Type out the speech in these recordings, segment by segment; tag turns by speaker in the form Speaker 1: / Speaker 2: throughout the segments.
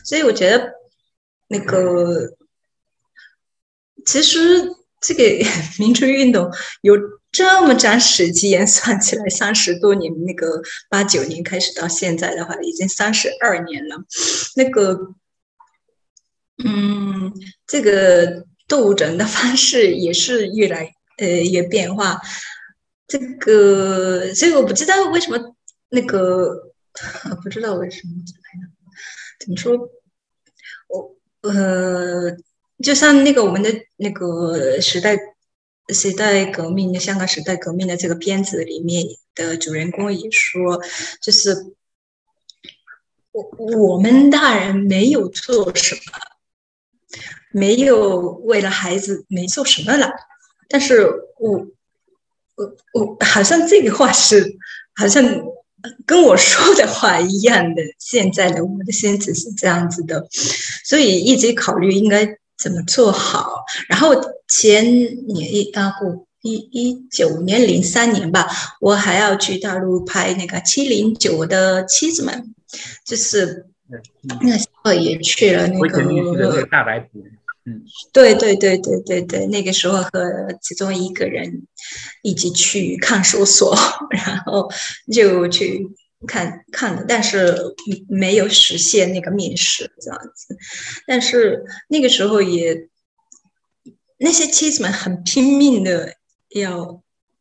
Speaker 1: 所以我觉得那个其实这个民主运动有这么长时间，算起来30多年，那个89年开始到现在的话，已经32年了。那个嗯，这个斗争的方式也是越来越变化。这个我不知道为什么那个不知道为什么怎么说，我就像那个我们的那个时代革命的香港时代革命的这个片子里面的主人公也说，就是我们大人没有做什么，没有为了孩子没做什么了，但是我好像这个话是好像跟我说的话一样的，现在的我的心思是这样子的，所以一直考虑应该怎么做好。然后前年19年03年吧，我还要去大陆拍那个709的妻子们，就是那时候也去了那个，
Speaker 2: 那个大白图。
Speaker 1: 对对对对对对，那个时候和其中一个人一起去看守所，然后就去看的，但是没有实现那个面试这样子。但是那个时候那些妻子们很拼命的要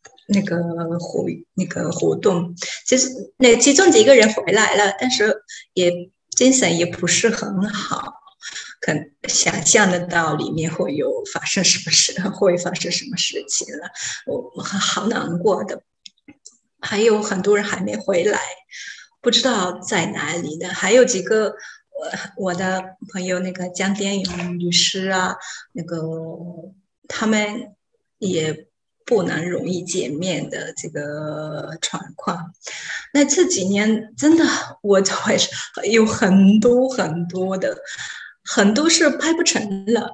Speaker 1: 那个活动，其实那其中几个人回来了，但是精神也不是很好。可想象得到里面会发生什么事，会发生什么事情了，我好难过的。还有很多人还没回来，不知道在哪里的。还有几个我的朋友，那个江天勇律师啊，那个他们也不能容易见面的这个状况。那这几年真的，我会有很多很多的。很多是拍不成了，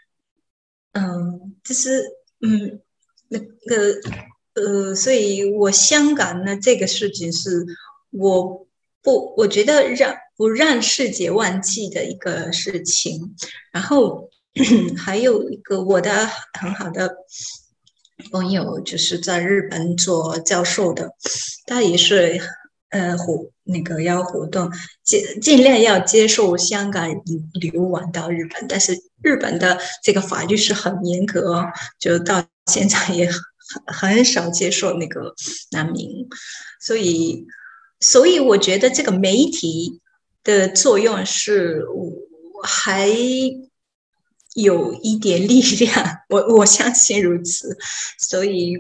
Speaker 1: 就是那个所以我香港呢这个事情是我觉得不让世界忘记的一个事情。然后还有一个我的很好的朋友，就是在日本做教授的，他也是要活动，尽量要接受香港人流亡到日本，但是日本的这个法律是很严格哦，就到现在也很少接受那个难民，所以我觉得这个媒体的作用是还有一点力量，我相信如此，所以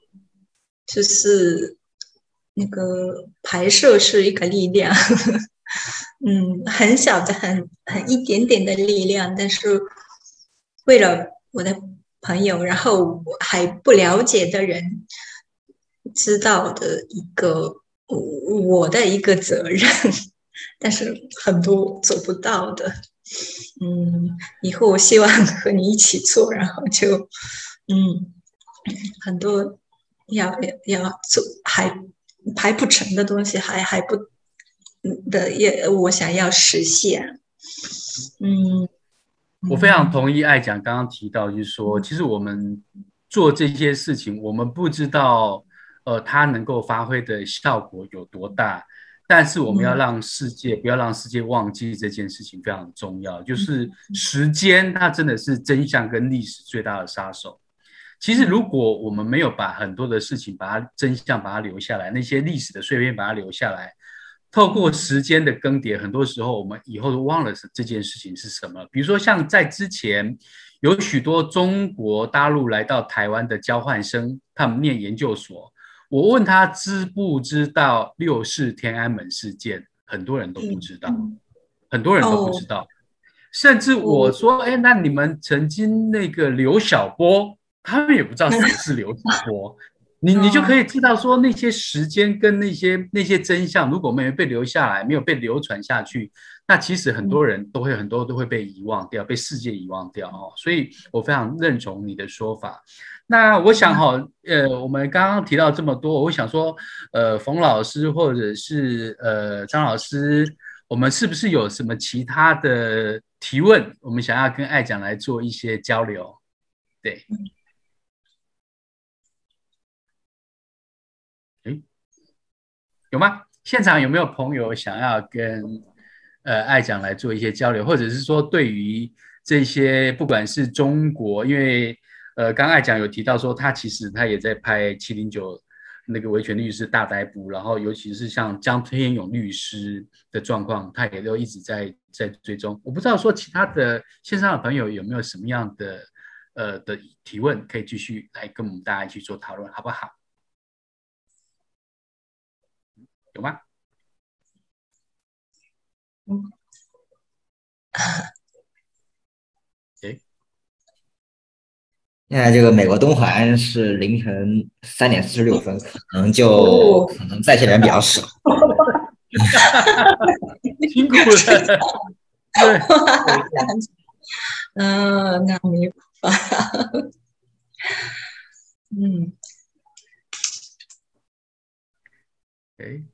Speaker 1: 就是那个拍摄是一个力量，很小的很一点点的力量，但是为了我的朋友，然后还不了解的人知道的我的一个责任，但是很多做不到的。以后我希望和你一起做，然后就很多要做还排不成的东西，还不我想要实现。
Speaker 2: 我非常同意艾讲刚刚提到，就是说，其实我们做这些事情，我们不知道，它能够发挥的效果有多大，但是我们要让不要让世界忘记这件事情非常重要。就是时间，它真的是真相跟历史最大的杀手。其实，如果我们没有把很多的事情真相把它留下来，那些历史的碎片把它留下来，透过时间的更迭，很多时候我们以后都忘了这件事情是什么。比如说，像在之前有许多中国大陆来到台湾的交换生，他们念研究所，我问他知不知道6·4天安门事件，很多人都不知道，很多人都不知道。甚至我说，哎，那你们曾经那个刘晓波，他们也不知道谁是刘晓波。你就可以知道说，那些时间跟那些真相，如果没有被留下来，没有被流传下去，那其实很多人很多都会被遗忘掉，被世界遗忘掉哦。所以我非常认同你的说法。那我想我们刚刚提到这么多，我想说，冯老师或者是张老师， 我们是不是有什么其他的提问？我们想要跟艾讲来做一些交流？对，诶，有吗？现场有没有朋友想要跟艾讲来做一些交流，或者是说对于这些不管是中国，因为刚艾讲有提到说他其实他也在拍709那个维权律师大逮捕，然后尤其是像江天勇律师的状况，他也都一直在追踪。我不知道说其他的线上的朋友有没有什么样的提问，可以继续来跟我们大家一起做讨论，好不好？有吗？诶，
Speaker 3: 现在这个美国东海岸是凌晨3:46，可能在线人比较少。
Speaker 2: 辛苦了。对，
Speaker 1: 那没办法。
Speaker 2: 诶，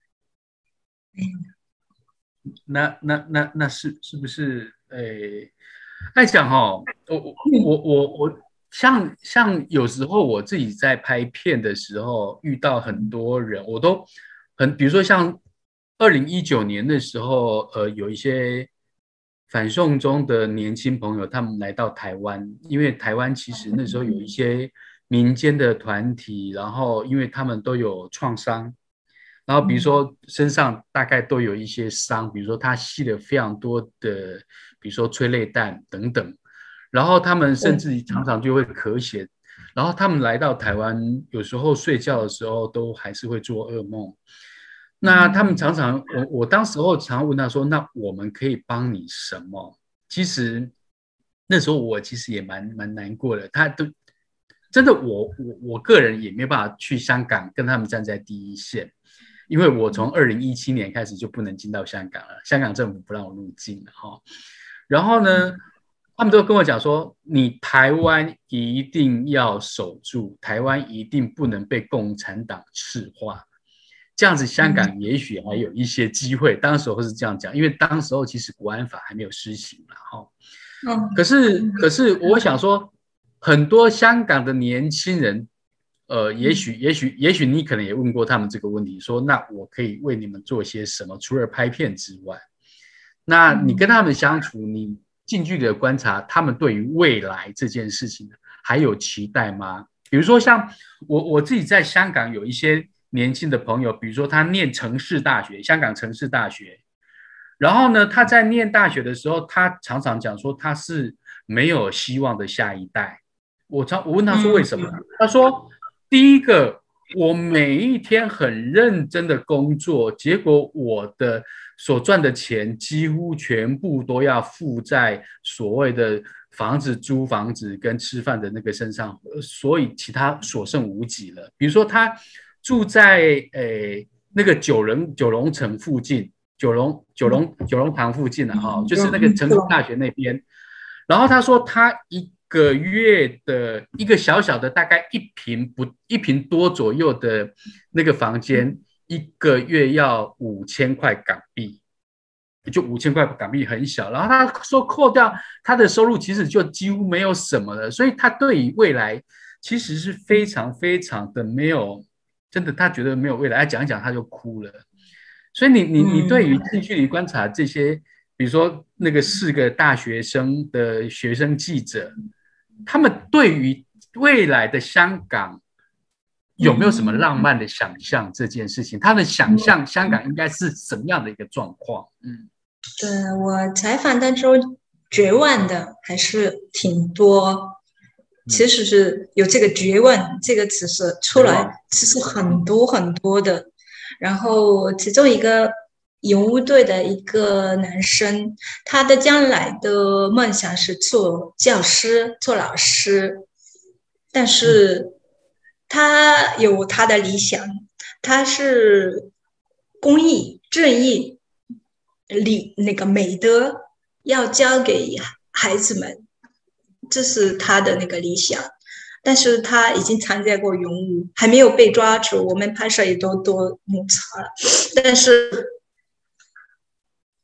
Speaker 2: 那是不是爱讲哦，我像有时候我自己在拍片的时候遇到很多人，我都比如说像2019年的时候，有一些反送中的年轻朋友，他们来到台湾，因为台湾其实那时候有一些民间的团体，然后因为他们都有创伤。然后比如说身上大概都有一些伤，比如说他吸了非常多的，比如说催泪弹等等，然后他们甚至常常就会咳血，然后他们来到台湾，有时候睡觉的时候都还是会做噩梦。那他们常常，我当时候常问他说：“那我们可以帮你什么？”其实那时候我其实也蛮难过的，他都真的我个人也没办法去香港跟他们站在第一线。因为我从2017年开始就不能进到香港了，香港政府不让我入境了哈。然后呢，他们都跟我讲说，你台湾一定要守住，台湾一定不能被共产党赤化，这样子香港也许还有一些机会。当时候是这样讲，因为当时候其实国安法还没有施行了哈。可是我想说，很多香港的年轻人。也许你可能也问过他们这个问题，说那我可以为你们做些什么？除了拍片之外，那你跟他们相处，你近距离的观察，他们对于未来这件事情还有期待吗？比如说像我自己在香港有一些年轻的朋友，比如说他念城市大学，香港城市大学，然后呢，他在念大学的时候，他常常讲说他是没有希望的下一代。我问他说为什么？他说。第一个，我每一天很认真的工作，结果我的所赚的钱几乎全部都要付在所谓的房子、租房子跟吃饭的那个身上，所以其他所剩无几了。比如说，他住在那个九龙城附近，九龙塘附近哈，就是那个成功大学那边。然后他说他一个月的一个小小的大概一平多左右的那个房间，一个月要5000块港币，就5000块港币很小。然后他说扣掉他的收入，其实就几乎没有什么了，所以他对于未来其实是非常非常的没有，真的他觉得没有未来，讲一讲他就哭了。所以你对于近距离观察这些，比如说那个4个大学生的学生记者。他们对于未来的香港有没有什么浪漫的想象这件事情？他们想象香港应该是什么样的一个状况？
Speaker 1: 对，我采访当中绝望的还是挺多，其实是有这个绝望这个词是出来，其实很多很多的。然后其中一个勇武队的一个男生，他的将来的梦想是做教师、做老师，但是他有他的理想，他是公益、正义、那个美德要教给孩子们，这是他的那个理想。但是他已经参加过勇武，还没有被抓住，我们拍摄也都摩擦了，但是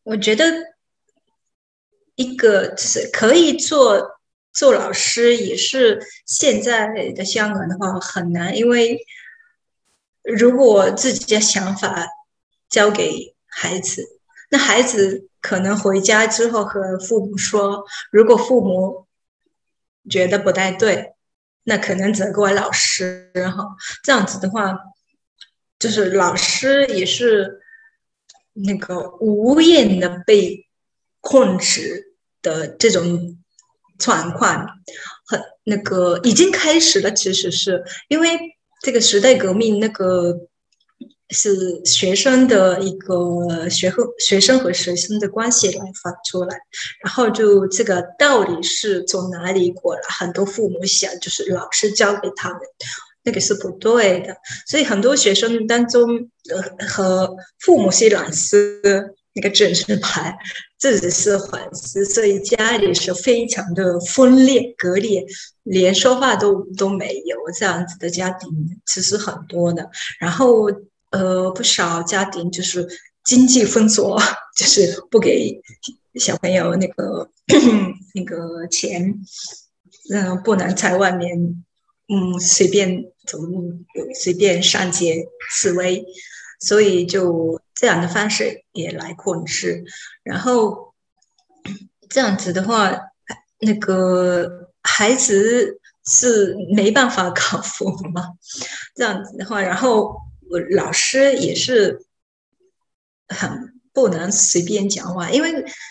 Speaker 1: 我觉得一个就是可以做老师，也是现在的香港的话很难，因为如果自己的想法交给孩子，那孩子可能回家之后和父母说，如果父母觉得不太对，那可能责怪老师哈。这样子的话，就是老师也是那个无限的被控制的这种状况，很那个已经开始了。其实是因为这个时代革命，那个是学生的一个学生和学生的关系来发出来，然后就这个道理是从哪里过来？很多父母想就是老师教给他们。那个是不对的，所以很多学生当中，和父母是老师那个正式牌，自己是反思，所以家里是非常的分裂割裂，连说话都没有，这样子的家庭其实很多的。然后不少家庭就是经济封锁，就是不给小朋友那个那个钱，不能在外面。随便走路，随便上街示威，所以就这样的方式也来控制。然后这样子的话，那个孩子是没办法克服嘛。这样子的话，然后老师也是很不能随便讲话，因为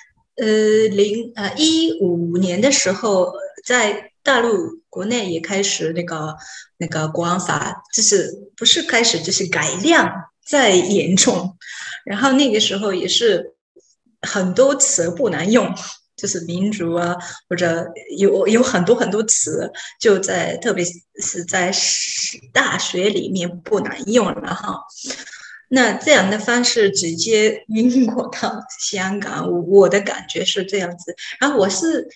Speaker 1: 2015年的时候，在大陆国内也开始那个国安法，就是不是开始就是改良再严重，然后那个时候也是很多词不能用，就是民主啊，或者有很多词，就在特别是在大学里面不能用了哈。那这样的方式直接引过到香港，我的感觉是这样子。然后我是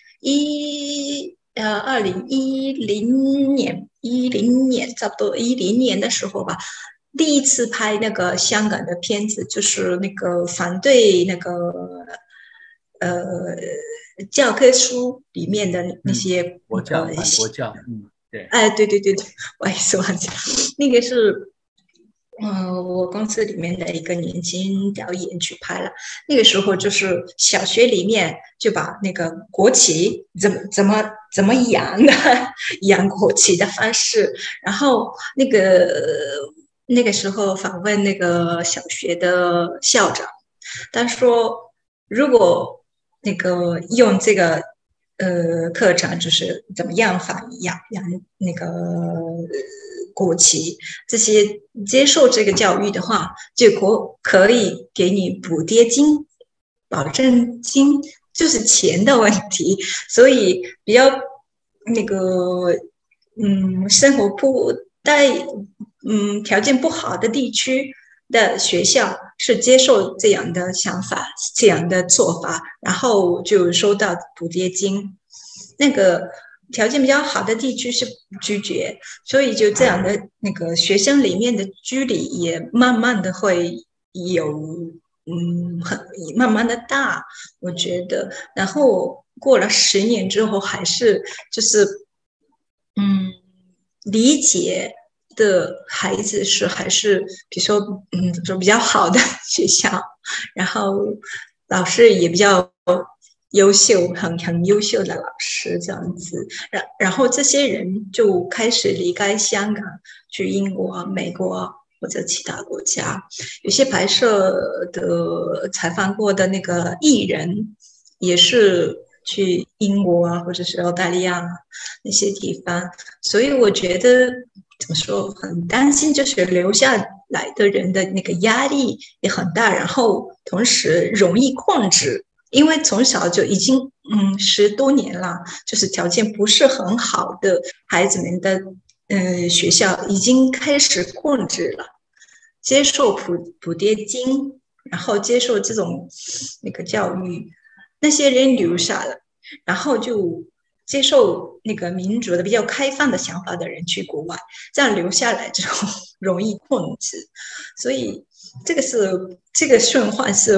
Speaker 1: 2010年差不多10年的时候吧，第一次拍那个香港的片子，就是那个反对那个教科书里面的那些
Speaker 2: 国教，对，
Speaker 1: 哎，对，我也是忘记了，那个是。我公司里面的一个年轻导演去拍了，那个时候就是小学里面就把那个国旗怎么养的养国旗的方式，然后那个时候访问那个小学的校长，他说如果那个用这个课程就是怎么样养那个国旗，这些接受这个教育的话，就可以给你补贴金、保证金，就是钱的问题。所以比较那个生活不带条件不好的地区的学校是接受这样的想法、这样的做法，然后就收到补贴金。那个条件比较好的地区是拒绝，所以就这样的那个学生里面的距离也慢慢的会有慢慢的大，我觉得。然后过了10年之后，还是就是理解的孩子还是比如说怎么说比较好的学校，然后老师也比较优秀，很优秀的老师这样子，然后这些人就开始离开香港，去英国、美国或者其他国家。有些拍摄的采访过的那个艺人，也是去英国啊，或者是澳大利亚那些地方。所以我觉得怎么说，很担心，就是留下来的人的那个压力也很大，然后同时容易控制。因为从小就已经10多年了，就是条件不是很好的孩子们的学校已经开始控制了，接受补贴金，然后接受这种那个教育，那些人留下了，然后就接受那个民主的比较开放的想法的人去国外，这样留下来之后容易控制。所以这个顺换是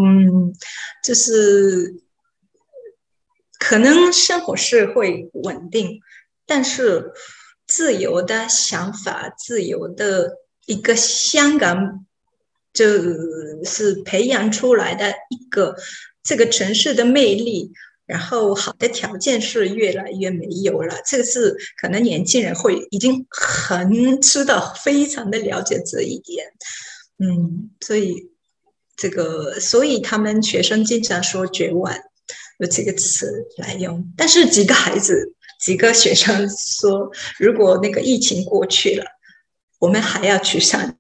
Speaker 1: 就是可能生活是会稳定，但是自由的想法、自由的一个香港，就是培养出来的一个这个城市的魅力。然后好的条件是越来越没有了，这个是可能年轻人会已经很知道，非常的了解这一点。所以他们学生经常说绝望，用这个词来用。但是几个学生说，如果那个疫情过去了，我们还要去上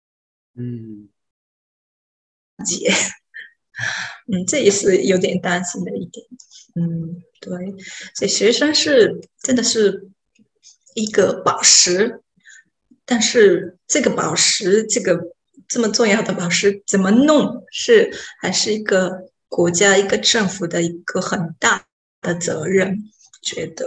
Speaker 1: 街。这也是有点担心的一点。对，所以学生真的是一个宝石，但是这个宝石，这么重要的宝石怎么弄，还是一个国家、一个政府的一个很大的责任，觉得。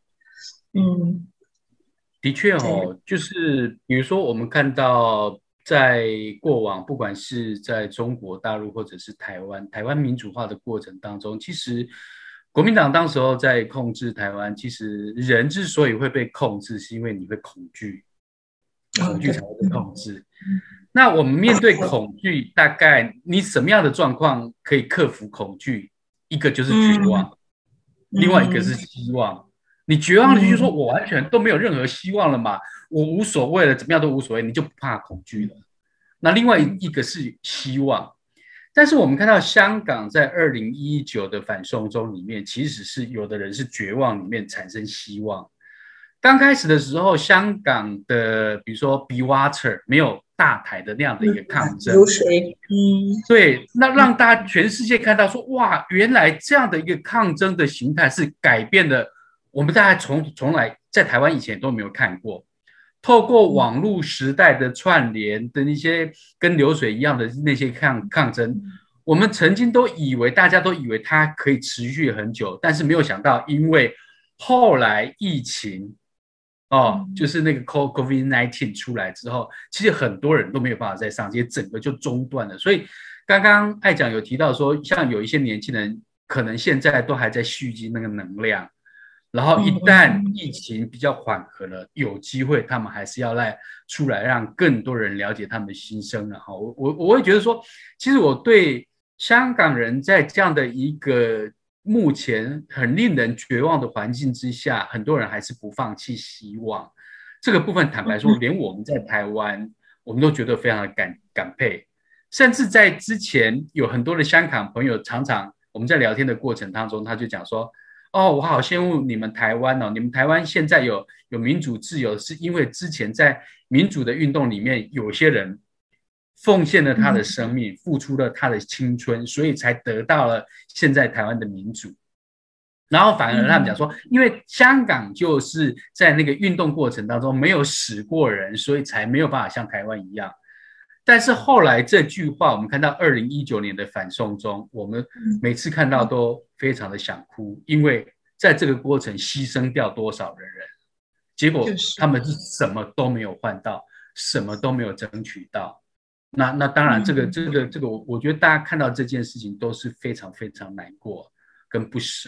Speaker 2: 的确就是比如说我们看到在过往，不管是在中国大陆或者是台湾民主化的过程当中，其实国民党当时候在控制台湾，其实人之所以会被控制，是因为你会恐惧才会被控制。那我们面对恐惧，大概你什么样的状况可以克服恐惧？一个就是绝望，另外一个是希望。你绝望的就是说我完全都没有任何希望了嘛，我无所谓了，怎么样都无所谓，你就不怕恐惧了。那另外一个是希望。但是我们看到香港在2019的反送中里面，其实是有的人是绝望里面产生希望。刚开始的时候，香港的比如说 Be Water 没有大台的那样的一个抗争，
Speaker 1: 流水，
Speaker 2: 对，那让大家全世界看到说，哇，原来这样的一个抗争的形态是改变了我们大概从来在台湾以前都没有看过。透过网络时代的串联的那些跟流水一样的那些抗争，我们曾经大家都以为它可以持续很久，但是没有想到，因为后来疫情就是那个 COVID-19 出来之后，其实很多人都没有办法再上街，整个就中断了。所以刚刚艾讲有提到说，像有一些年轻人可能现在都还在蓄积那个能量，然后一旦疫情比较缓和了，有机会他们还是要出来让更多人了解他们的心声。然后我会觉得说，其实我对香港人在这样的一个目前很令人绝望的环境之下，很多人还是不放弃希望。这个部分坦白说，连我们在台湾我们都觉得非常的感佩。甚至在之前有很多的香港朋友，常常我们在聊天的过程当中，他就讲说，我好羡慕你们台湾你们台湾现在有民主自由，是因为之前在民主的运动里面，有些人奉献了他的生命，付出了他的青春，所以才得到了现在台湾的民主。然后反而他们讲说，因为香港就是在那个运动过程当中没有死过人，所以才没有办法像台湾一样。但是后来这句话，我们看到2019年的反送中，我们每次看到都非常的想哭，因为在这个过程牺牲掉多少的人，结果他们是什么都没有换到，什么都没有争取到。那当然，这个，我觉得大家看到这件事情都是非常非常难过跟不舍。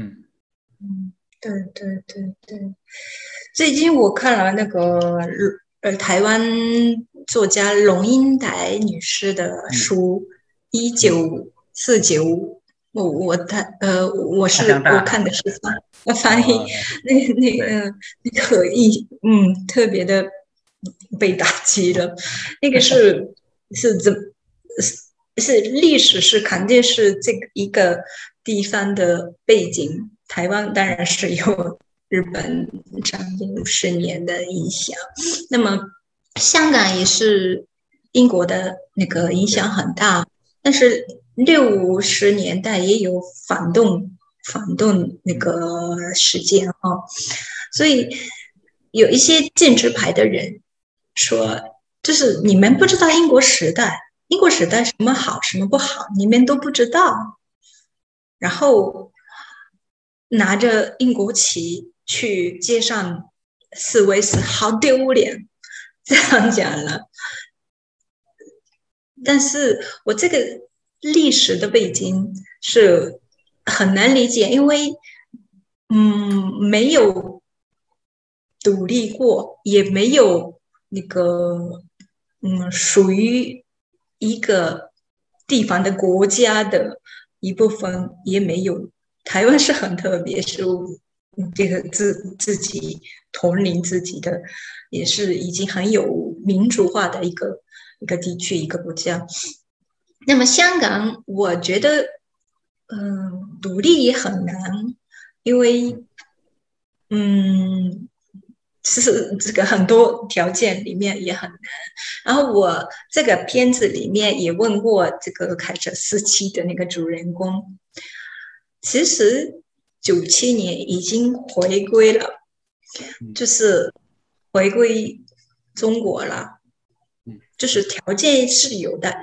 Speaker 1: 对。最近我看了那个台湾作家龙应台女士的书1949，我看的是翻译，那个特别的被打击了。那个是历史是肯定是这个一个地方的背景，台湾当然是有日本将近50年的影响，那么香港也是英国的那个影响很大，但是60年代也有反动那个事件所以有一些建制派的人说，就是你们不知道英国时代什么好什么不好，你们都不知道。然后拿着英国旗去街上示威是好丢脸，这样讲了。但是我这个历史的背景是很难理解，因为没有独立过，也没有那个属于一个地方的国家的一部分，也没有。台湾是很特别，是这个自己统领自己的，也是已经很有民主化的一个地区一个国家。那么香港，我觉得独立也很难，因为是这个很多条件里面也很难。然后我这个片子里面也问过这个凯特斯基的那个主人公，其实97年已经回归了，就是回归中国了，就是条件是有的，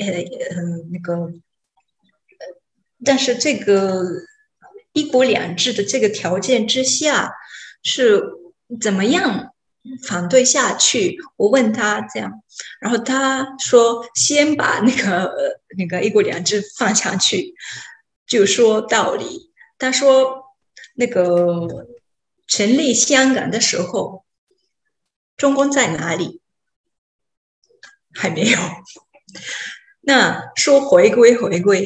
Speaker 1: 但是这个一国两制的这个条件之下是怎么样反对下去？我问他这样，然后他说先把那个一国两制放下去，就说道理。他说那个成立香港的时候，中共在哪里？还没有。那说回归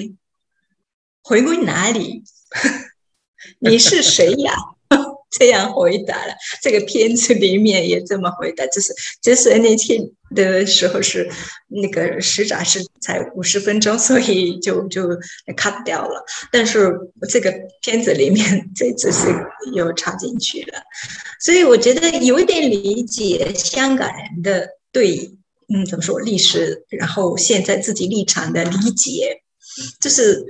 Speaker 1: 哪里？你是谁呀？这样回答了。这个片子里面也这么回答，就是那天的时候是那个时长是才50分钟，所以就 cut 掉了。但是这个片子里面这只是又插进去了，所以我觉得有一点理解香港人的对怎么说历史，然后现在自己立场的理解，就是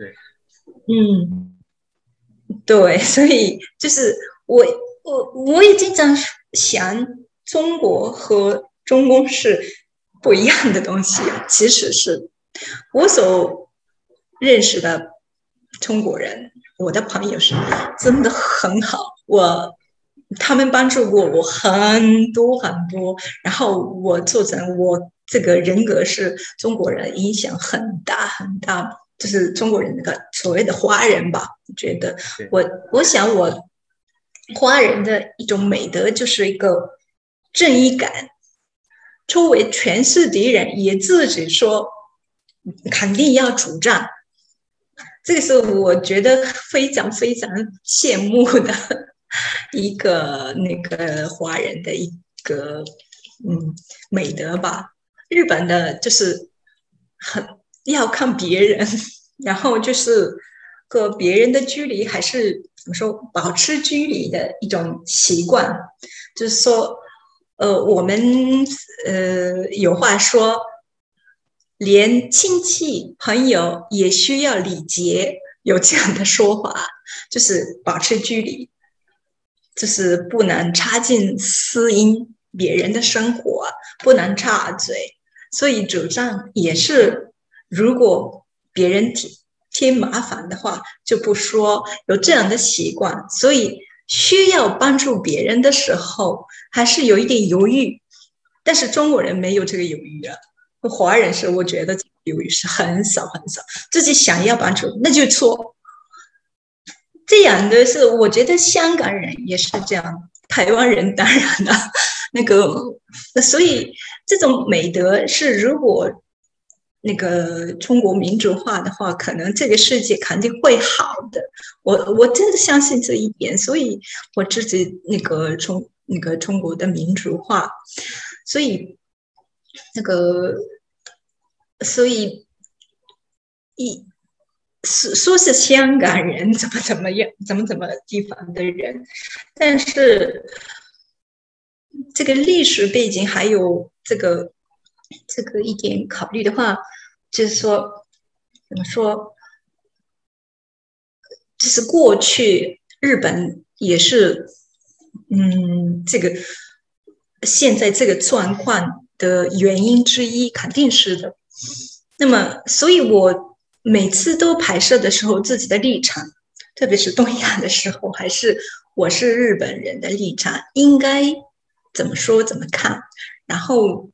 Speaker 1: 对，所以就是我也经常想，中国和中共是不一样的东西。其实是我所认识的中国人，我的朋友是真的很好，他们帮助过我很多，然后我做成我这个人格是中国人，影响很大，就是中国人那个所谓的华人吧。我觉得我想我华人的一种美德就是一个正义感，周围全是敌人，也自己说肯定要主张，这个是我觉得非常羡慕的一个那个华人的一个美德吧。日本的就是很要看别人，然后就是和别人的距离还是怎么说保持距离的一种习惯。就是说我们有话说，连亲戚朋友也需要礼节，有这样的说法，就是保持距离，就是不能插进私隐别人的生活，不能插嘴。所以主张也是，如果别人添麻烦的话就不说，有这样的习惯。所以需要帮助别人的时候还是有一点犹豫，但是中国人没有这个犹豫了，华人是我觉得犹豫是很少，自己想要帮助那就做。这样的是我觉得香港人也是这样，台湾人当然了，所以这种美德是，如果那个中国民主化的话，可能这个世界肯定会好的。我真的相信这一点，所以我支持中国的民主化。所以说是香港人怎么样，怎么地方的人，但是这个历史背景还有这个一点考虑的话，就是说怎么说，就是过去日本也是这个现在这个状况的原因之一，肯定是的。那么所以我每次都拍摄的时候，自己的立场特别是东亚的时候，还是我是日本人的立场，应该怎么说怎么看，然后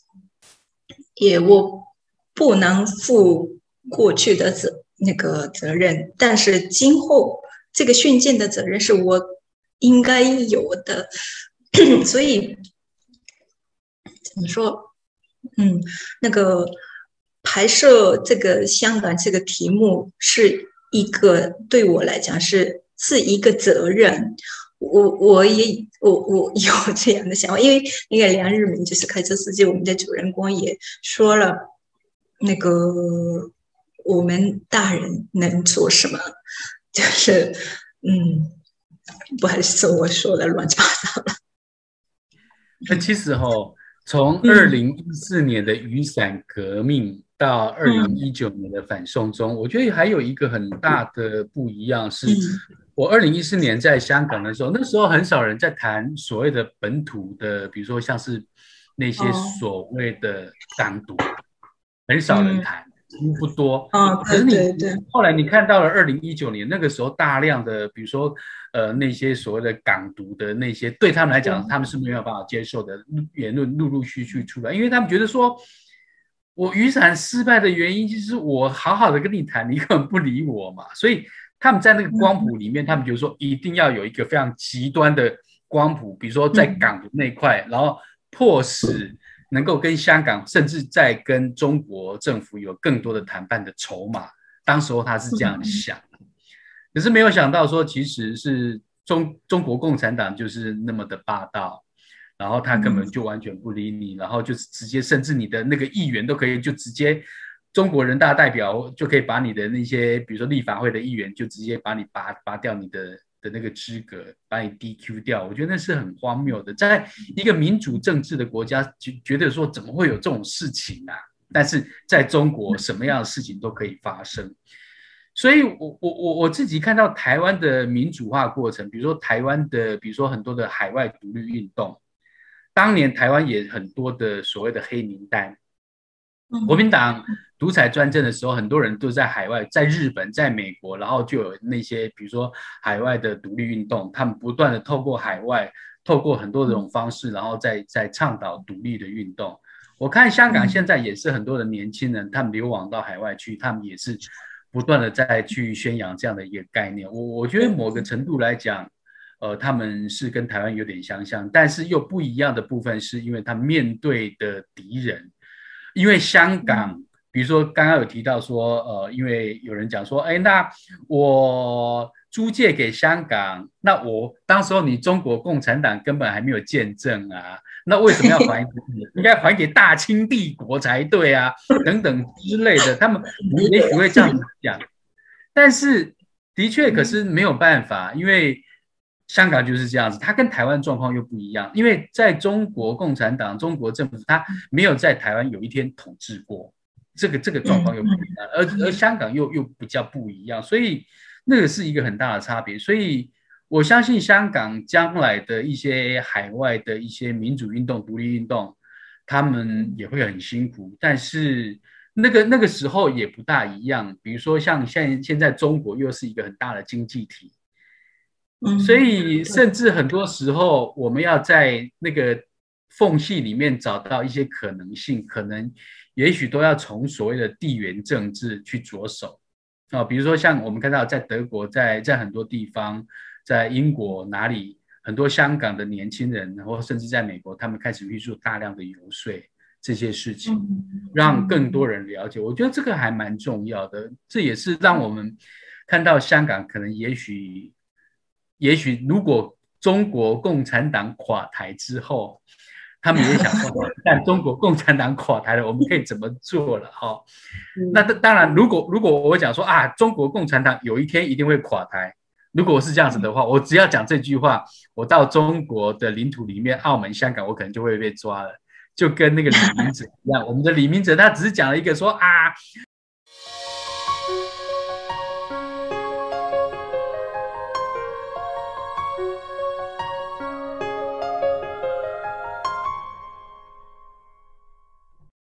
Speaker 1: 我不能负过去的责任，但是今后这个训诫的责任是我应该有的，所以怎么说？那个拍摄这个香港这个题目是一个对我来讲是一个责任。我有这样的想法，因为那个梁日明就是开车司机，我们的主人公也说了，那个我们大人能做什么？就是不好意思，我说的乱七八糟了。
Speaker 2: 那其实从2014年的雨伞革命到2019年的反送中，我觉得还有一个很大的不一样是，我2014年在香港的时候，那时候很少人在谈所谓的本土的，比如说像是那些所谓的港独，很少人谈。不多可是后来你看到了2019年那个时候，大量的比如说那些所谓的港独的那些，对他们来讲他们是没有办法接受的言论陆陆续续出来，因为他们觉得说我雨伞失败的原因就是我好好的跟你谈，你根本不理我嘛，所以他们在那个光谱里面，他们觉得说一定要有一个非常极端的光谱，比如说在港独那一块，然后迫使能够跟香港，甚至在跟中国政府有更多的谈判的筹码。当时候他是这样想的，可是没有想到说，其实是中国共产党就是那么的霸道，然后他根本就完全不理你，然后就直接甚至你的那个议员都可以就直接，中国人大代表就可以把你的那些，比如说立法会的议员就直接把你拔掉你的那个资格，把你 DQ 掉，我觉得那是很荒谬的。在一个民主政治的国家，觉得说怎么会有这种事情啊？但是在中国，什么样的事情都可以发生。所以我自己看到台湾的民主化过程，比如说台湾的，比如说很多的海外独立运动，当年台湾也很多的所谓的黑名单。国民党独裁专政的时候，很多人都在海外，在日本、在美国，然后就有那些比如说海外的独立运动，他们不断的透过海外，透过很多种方式，然后在倡导独立的运动。我看香港现在也是很多的年轻人，他们流亡到海外去，他们也是不断的在去宣扬这样的一个概念。我觉得某个程度来讲，他们是跟台湾有点相像，但是又不一样的部分是因为他面对的敌人。因为香港，比如说刚刚有提到说，因为有人讲说，那我租借给香港，那我当时候你中国共产党根本还没有见证啊，那为什么要还给你？应该还给大清帝国才对啊，等等之类的，他们也许会这样子讲，但是的确可是没有办法，因为香港就是这样子，它跟台湾状况又不一样，因为在中国共产党、中国政府，它没有在台湾有一天统治过，这个状况又不一样，而香港又比较不一样，所以那个是一个很大的差别。所以我相信香港将来的一些海外的一些民主运动、独立运动，他们也会很辛苦，但是那个时候也不大一样。比如说像现在中国又是一个很大的经济体。所以甚至很多时候我们要在那个缝隙里面找到一些可能性，可能也许都要从所谓的地缘政治去着手比如说像我们看到在德国，在很多地方，在英国哪里，很多香港的年轻人，或甚至在美国，他们开始去做大量的游说这些事情，让更多人了解。我觉得这个还蛮重要的，这也是让我们看到香港可能也许如果中国共产党垮台之后，他们也想说，但中国共产党垮台了，我们可以怎么做了那当然，如果我讲说中国共产党有一天一定会垮台，如果我是这样子的话，我只要讲这句话，我到中国的领土里面，澳门、香港，我可能就会被抓了，就跟那个李明哲一样。我们的李明哲他只是讲了一个说